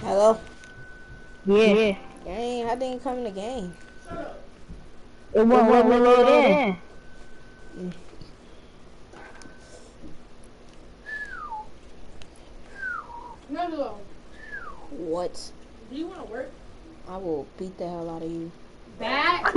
Hello? Yeah. Gang, how didn't you come in the game? It won't let me load in. No. What? Do you want to work? I will beat the hell out of you. Back?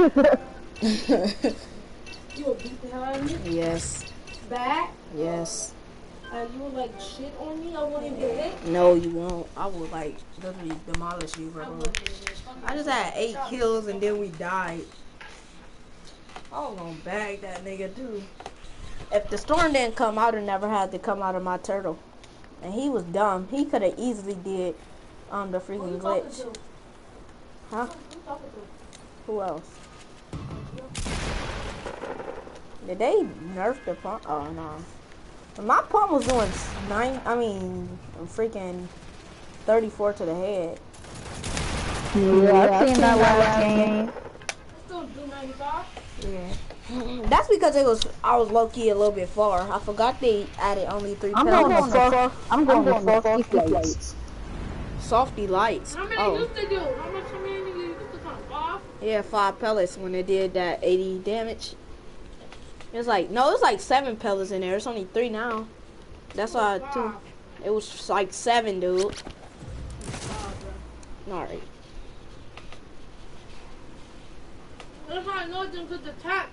You will beat the hell out of me? Yes. Back? Yes. You will like shit on me? I won't even get hit? No, you won't. I will like literally demolish you, bro. I just had 8 kills and then we died. I was gonna bag that nigga too. If the storm didn't come, I would have never had to come out of my turtle. And he was dumb. He could have easily did the freaking glitch. Huh? Who else? Did they nerf the pump? Oh no. My pump was doing freaking 34 to the head. Yeah, I seen that last game. Still do 95? Yeah. That's because I was low key a little bit far. I forgot they added only 3 I'm pellets. going to Frosty Flakes. Softy lights. How many Oh. used to do? How many used to come? 5? Yeah, 5 pellets when it did that 80 damage. It's like, no, it's like 7 pellets in there. It's only 3 now. That's why, too. It was like 7, dude. Alright. That's how I know them because the top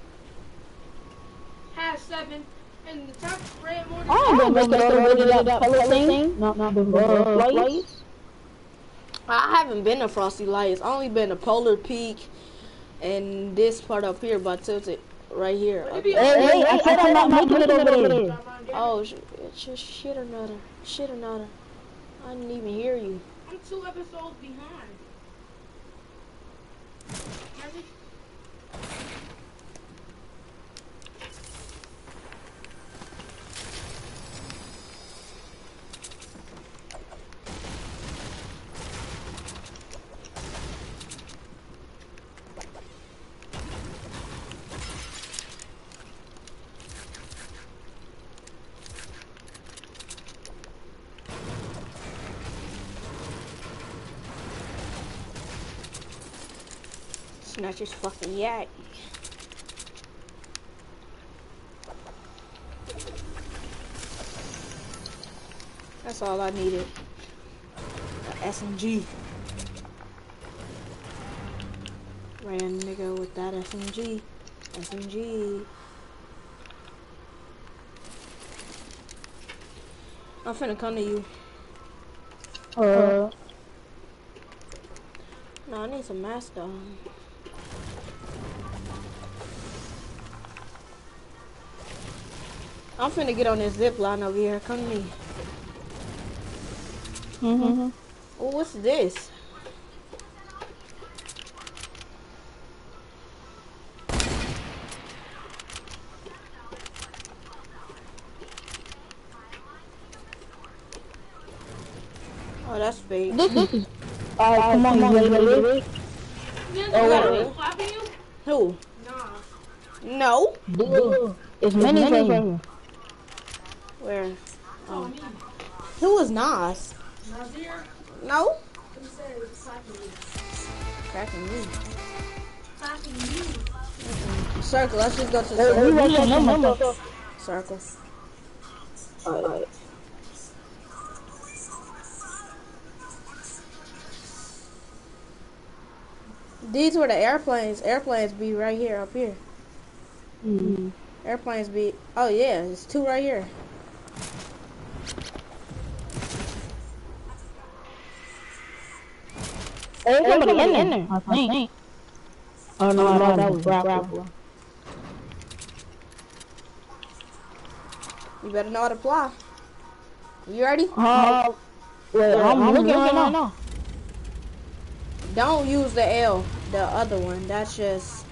has 7 and the top red more than Oh, make it already that pellet thing? Not the lights? I haven't been to Frosty Lights. I only been to Polar Peak and this part up here, but tilted right here. Hey, I said I'm not making it over there. Oh, shit or nada. Shit or nada. I didn't even hear you. I'm 2 episodes behind. Ready? Snatch his fucking yak. That's all I needed. A SMG. Ran nigga with that SMG. SMG. I'm finna come to you. No, I need some mask though. I'm finna get on this zip line over here. Come to me. Oh, what's this? Oh, that's fake. Alright, come on, you ready? Oh, clapping you? Who? Nah. No. Dude, it's many right here. Where? Oh, me. Who is Nas? Nazir? No. He said clapping you. Cracking me. Clapping you. Circle. Let's just go to the circle. Circle. Alright. These were the airplanes. Airplanes be right here, up here. Airplanes be. Oh yeah, it's 2 right here. There's somebody in there, I think. Oh no, that was grappler. You better know how to fly. You ready? Wait, I'm looking right now. Don't use the L, the other one. That's just.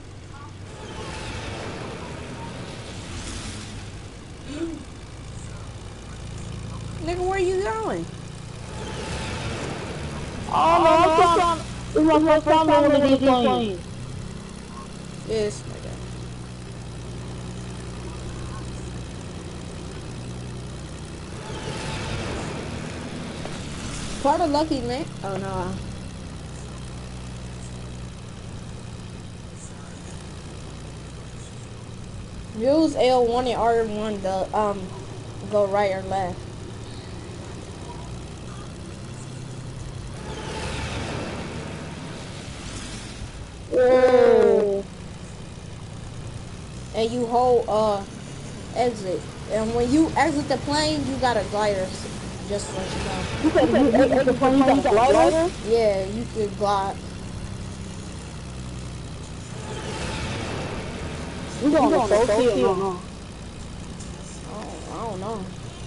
Nigga, where you going? Oh no, it's my first time on one of these planes. Yes, my God. part of Lucky, man. Oh no. Use L1 and R1 to go right or left. Whoa. And you hold exit. And when you exit the plane, you got a glider. Just to let you know. You said you ate the plane, you got a glider? Yeah, you could glide. You going to Sophie or no? I don't know.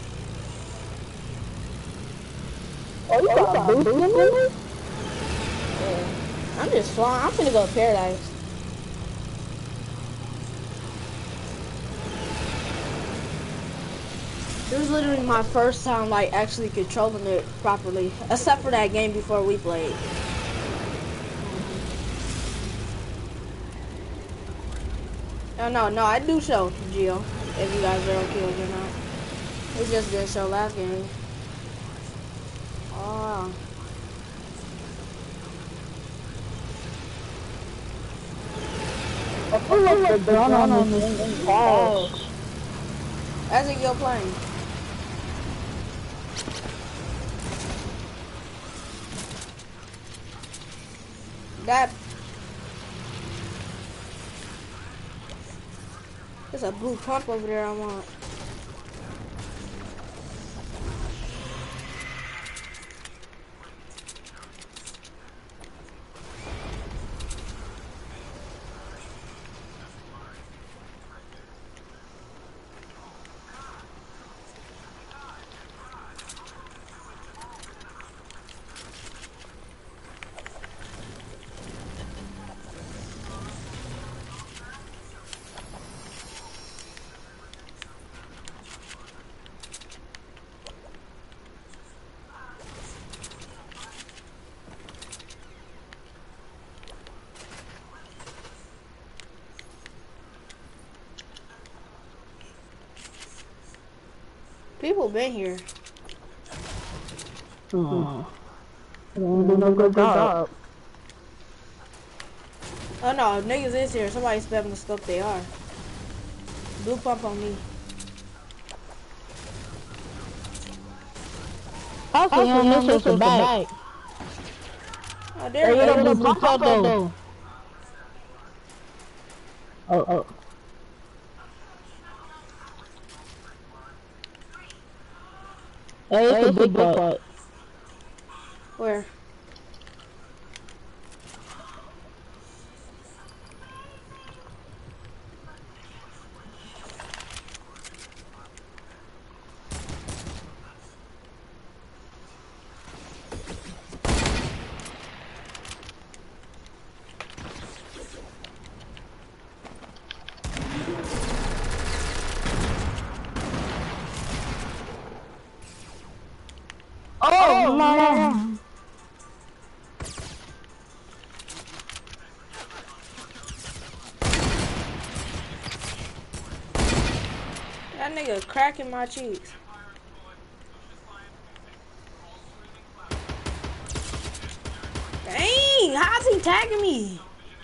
Oh, you got a boost in this? Yeah. I'm just flying. I'm finna go to Paradise. It was literally my first time like actually controlling it properly. Except for that game before we played. Oh no, I do show Gio. If you guys 0 kills or not. We just didn't show last game. Oh. I feel like the gun on this thing falls. As in your plane. That. There's a blue pump over there I want. People been here. Oh. They ain't do no good job. Oh no, niggas is here. Somebody spamming the stuff they are. Blue pump on me. I see him, this was back. Oh, there you go. The blue pump though. Oh. Hey, it's a big butt. Where? Oh no. That nigga cracking my cheeks. Dang, how's he tagging me?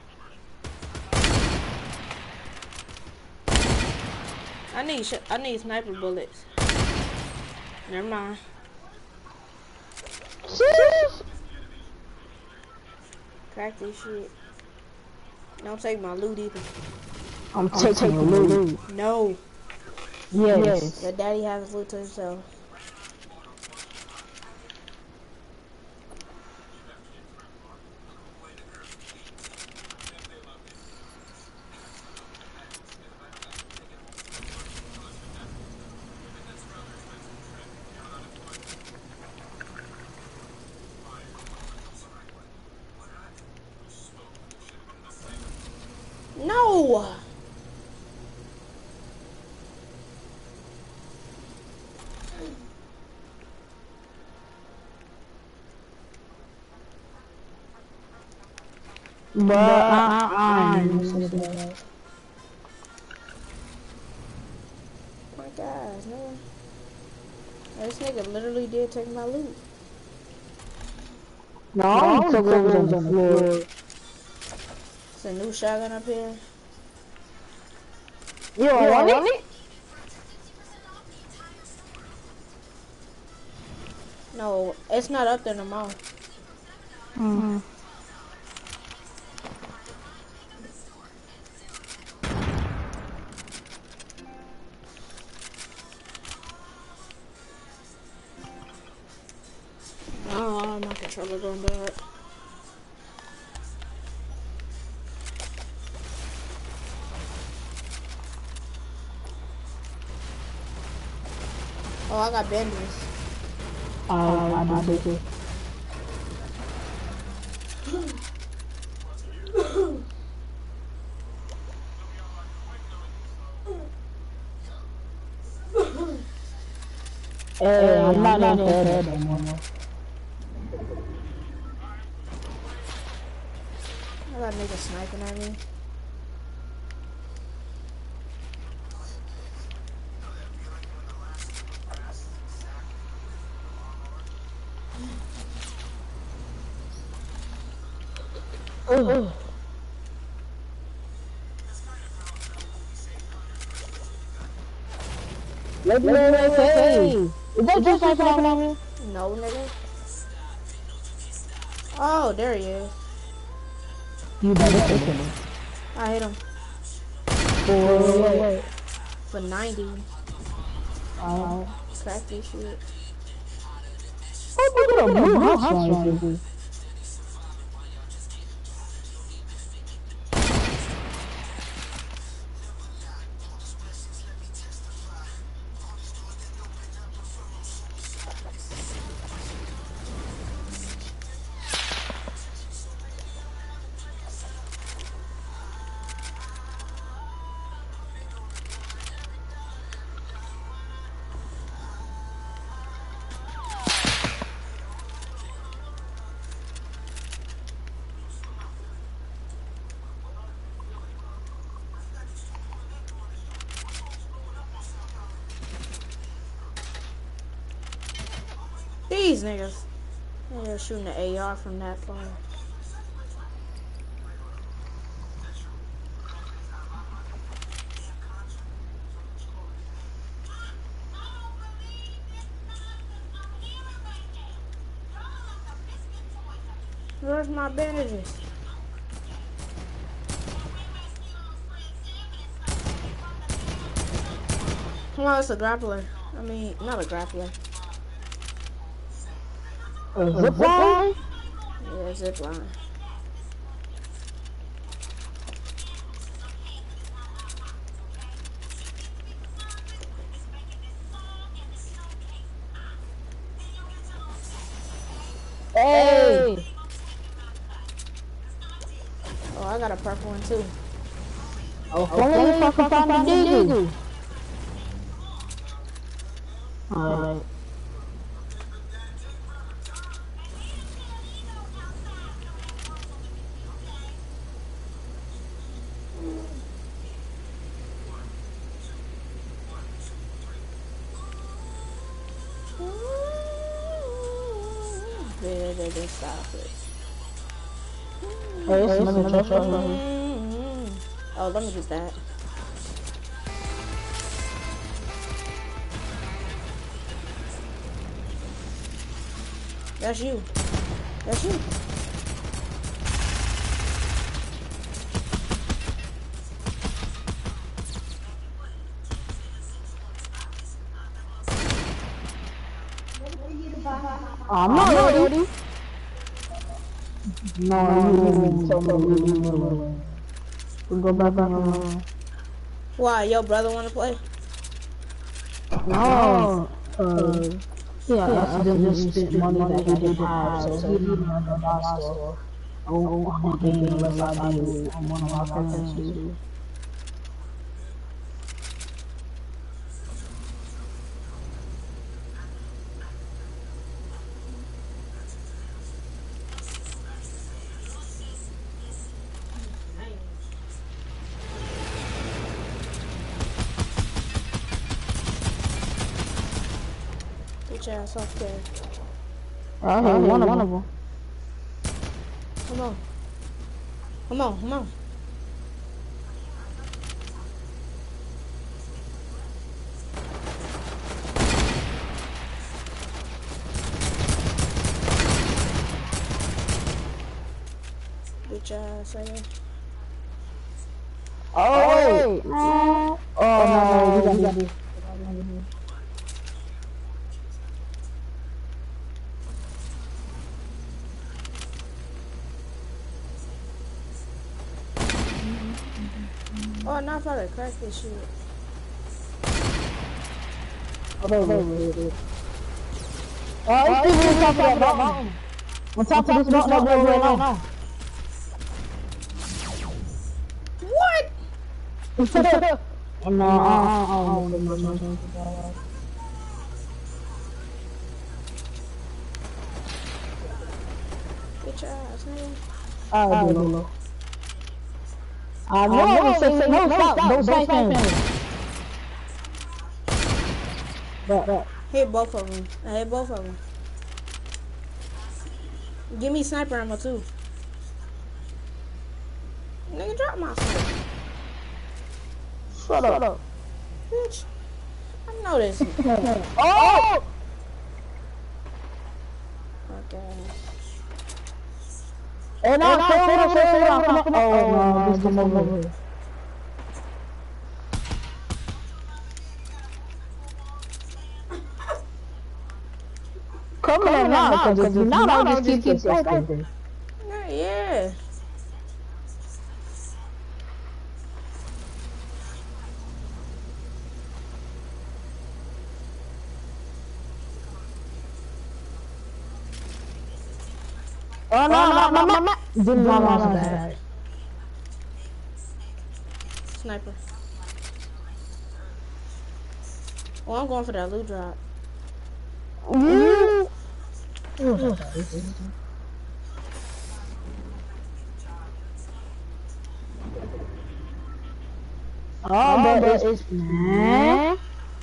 I need sniper bullets. Never mind. Crack this shit. Don't take my loot either. I'm taking your loot. No. Yes. Let daddy have his loot to himself. No! But I'm My gosh, man. This nigga literally did take my loot. No, I only took what was on the floor. It's a new shotgun up here. You don't want it? No, it's not up there no more. Oh, my controller going bad. Oh, I got bandages. I do too. Hey, I'm not in bed anymore. I got niggas sniping at me. Ugh. Let's hey. Is that just like on me? No, nigga. Oh, there he is. You better hit him. I hit him Wait. for 90. Crack this shit. Oh, we got a blue house rifle. These niggas. They're shooting the AR from that far. Where's my bandages? Come on, it's a grappler. I mean, not a grappler. A zip line? Yeah, zip line. Hey! Oh, I got a purple one too. Oh, only if I can find the digger. Alright. They stop it. Hey, it's another chest right here. Oh, let me get that. That's you. That's you. I'm not ready. No, you told me to leave me. We go back on. Why? Your brother want to play? No. Yeah, accidentally spent money that he didn't have, so he didn't have the hostel. On the game unless I do on one of my friends do. Get your ass off there. I hit one of them. Come on. Come on, come on. Good job, Sam. Oh, wait. Oh, no, we got this. Oh, now I gotta crack this shit. Oh, it's still on top of that mountain. On top of this mountain that we're right now. What? Oh, no, no. Good job, Sam. Alright, Dilo. I know, say no, stop, don't snipe him. But. Hit both of them. I hit both of them. Give me sniper ammo too. Nigga, drop my sniper. Shut up. Bitch. I know this. Oh! Okay. And now, come on. Oh, no, this come over here. Come on now, because if you're not, I'll just keep sniping. Yeah. Oh, no. Didn't know that. Sniper. Oh, I'm going for that loot drop. Oh, but it's man.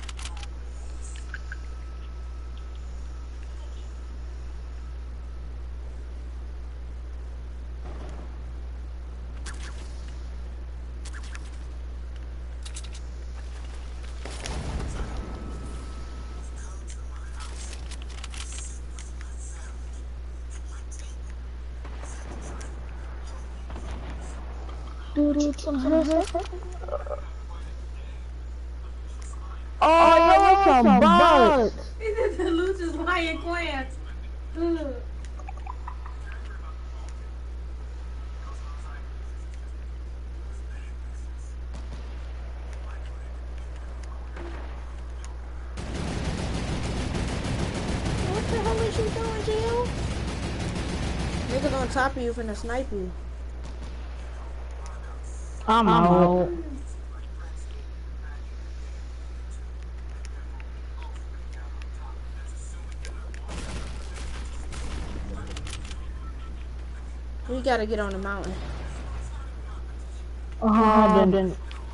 Oh, you're some bugs. This is the Lucius Lion Clan. What the hell is you doing, Jill? Niggas on top of you finna snipe you. I'm out. We gotta get on the mountain. Then.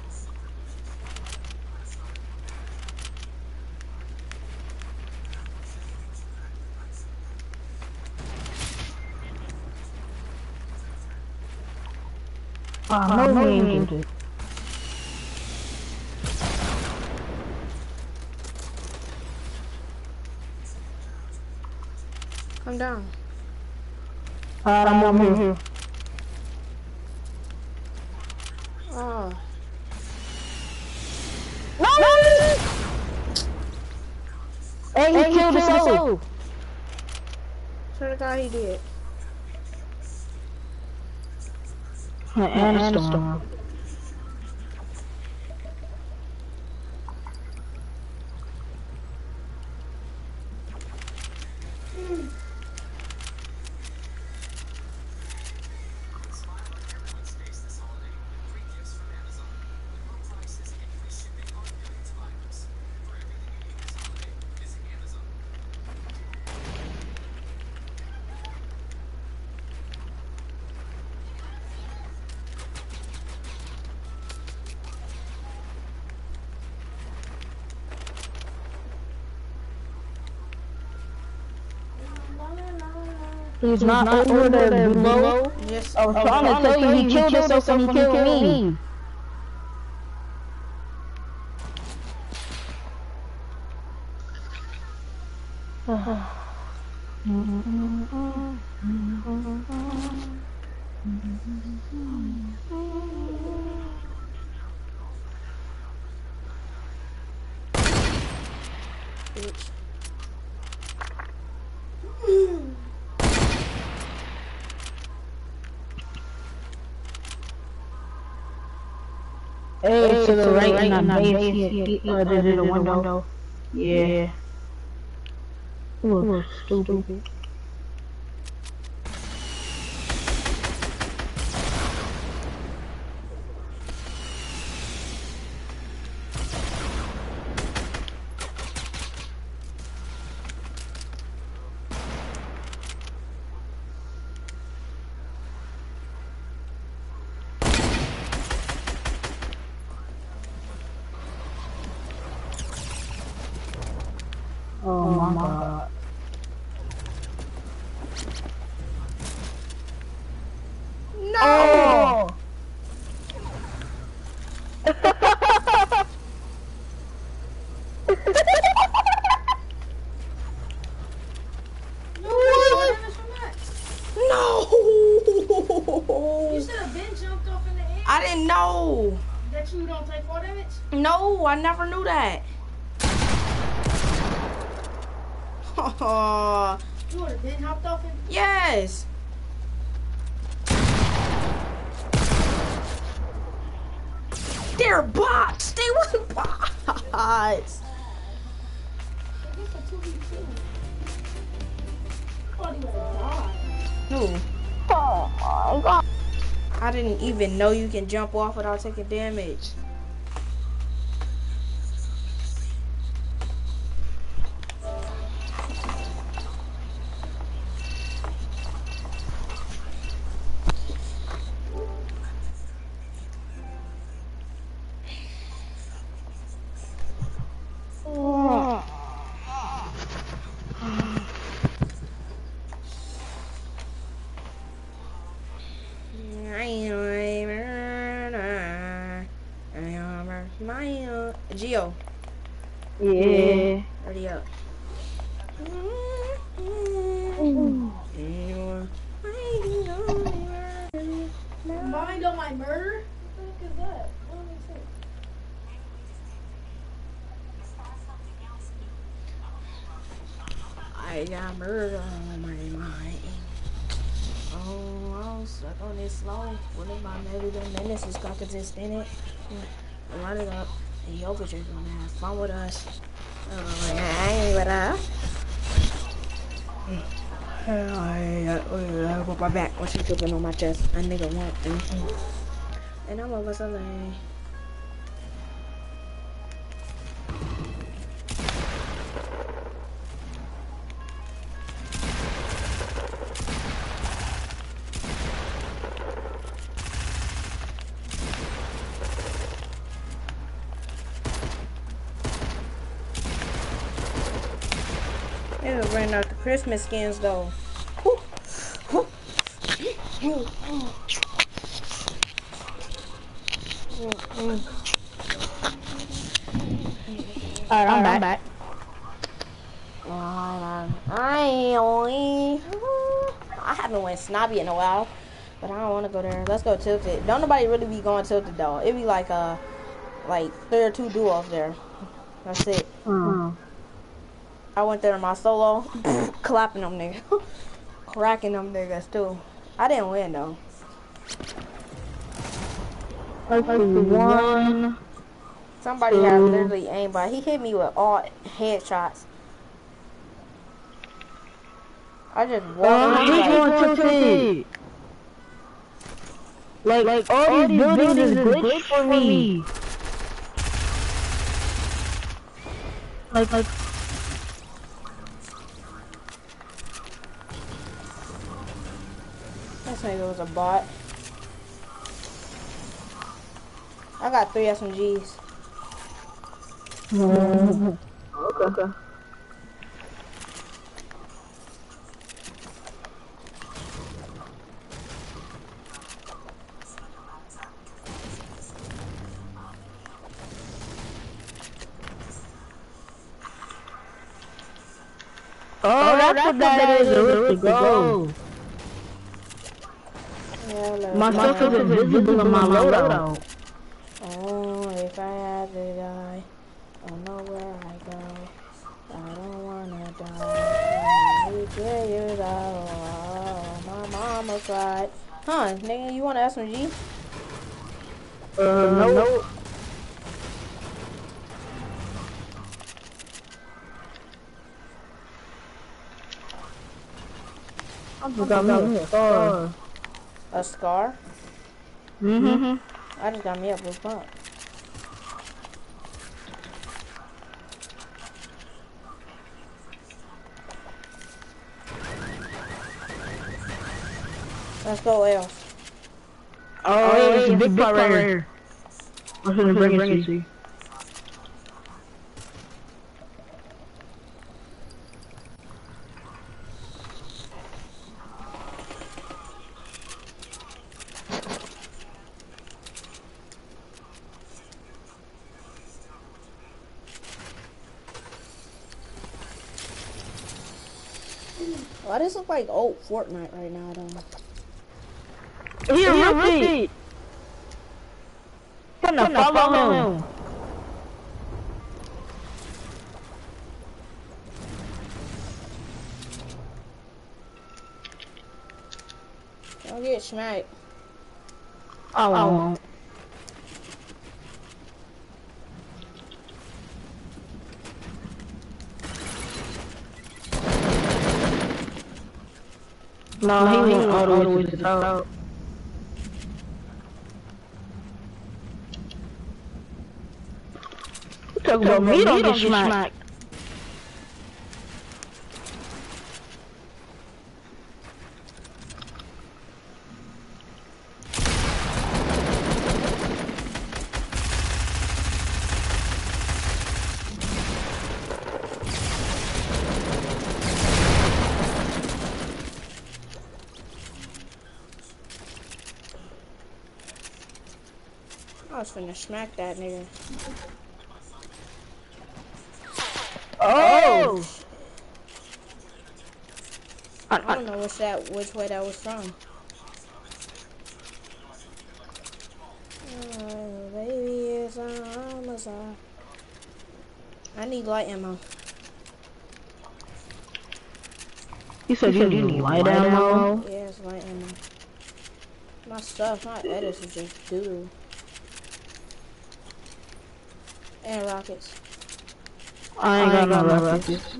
No, he ain't good. Come down. I'm here. Oh. No! Hey, he killed his soul. Swear to God he did. And a storm. He's not over there below. Just I was trying to tell you, he killed himself when he killed me. Hey, to the right in that base, there's a window. Yeah. Ooh, stupid. Oh my god. no. Oh! No. You should have been jumped off in the air. I didn't know. That you don't take fall damage? No, I never knew that. You would have been hopped off in? Yes. They're bots. They were bots. I guess a 2v2. I thought he would have died. No. Oh my god. I didn't even know you can jump off without taking damage. Geo. Yeah. Hurry up. Mind on my murder? What the fuck is that? What makes sense? I got murder on my mind. Oh, I was stuck on this slow. What if my maybe the menaces got just in it? Run it up. And yo, but you're gonna have fun with us. I ain't with us. I put my back. What you dripping on my chest? A nigga want and I'm over something. They were bringing out the Christmas skins though. Alright, I'm back. I haven't went snobby in a while, but I don't want to go there. Let's go tilted. Don't nobody really be going tilted though. It be like 3 or 2 duos there. That's it. I went there in my solo, clapping them niggas, cracking them niggas too. I didn't win though. One. Somebody had literally aimed, but he hit me with all headshots. I just walked tilted. Like all these buildings is glitched for me. Like. This nigga was a bot. I got 3 SMGs. Okay. that's what that is. Let's go. Yeah, My stuff is invisible in my loadout. Oh, if I had to die, I know where I go. I don't wanna die. Who tell you that? Oh, my mama cried. Huh, nigga, you want SMG? No. I just got me a scar. A scar? Mm-hmm. I just got me a blue pump. Let's go, L. Oh, hey, it's a big part right here. I'm gonna bring it to you. Why does this look like old Fortnite right now, though? Here, Ricky! Come follow him. Don't get smacked. I won't. No, he went all the way to the top. Talk about me don't get smacked. I was finna smack that nigga. Oh! I don't know which way that was from. Oh, baby, it's a homicide. I need light ammo. You said you need light ammo? Yeah, it's light ammo. My stuff, my edits is just doo. And rockets. I ain't got no rockets.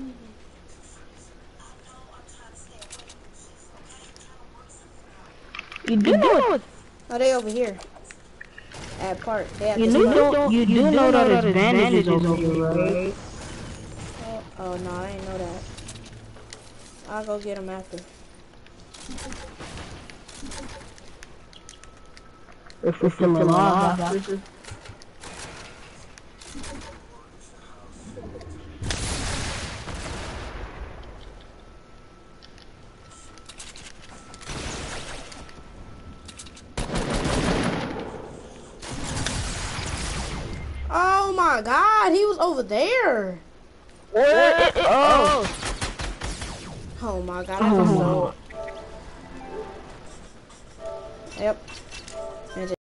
You do know. Oh, they over here. At park. They at You this do park. know that there's bandages over here, right? Oh no, I didn't know that. I'll go get them after. If we're still alive, Oh my God, he was over there. Oh! Oh my God, I just know. Yep.